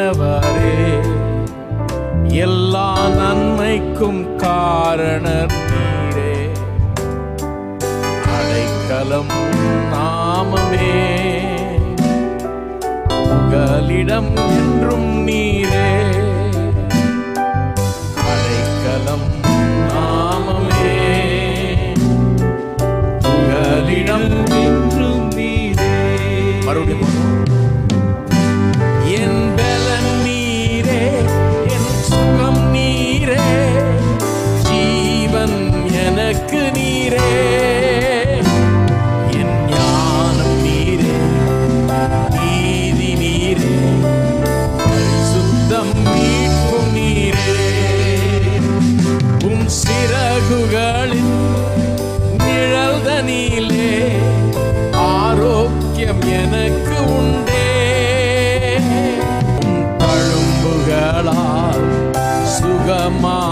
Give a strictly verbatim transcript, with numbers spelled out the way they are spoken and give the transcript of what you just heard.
ஆனவரே, எல்லா நன்மைக்கும் காரணர் நீரே. அடைக்கலம் நாமமே, புகலிடம் என்றும் நீரே. அடைக்கலம் நாமமே, புகலிடம் என்றும் நீரே. மறுபடியும் என் பலன் நீரே, என் சுகம் நீரே, ஜீவன் எனக்கு நீரே. என் ஞானம் நீரே, நீதி நீரே, பரிசுத்தம் மீட்பும் நீரே. உம் சிறகுகளின் நிழல்தனிலே ஆரோக்கியம் எனக்கு உண்டே. உம் தழும்புகளால் சுகமா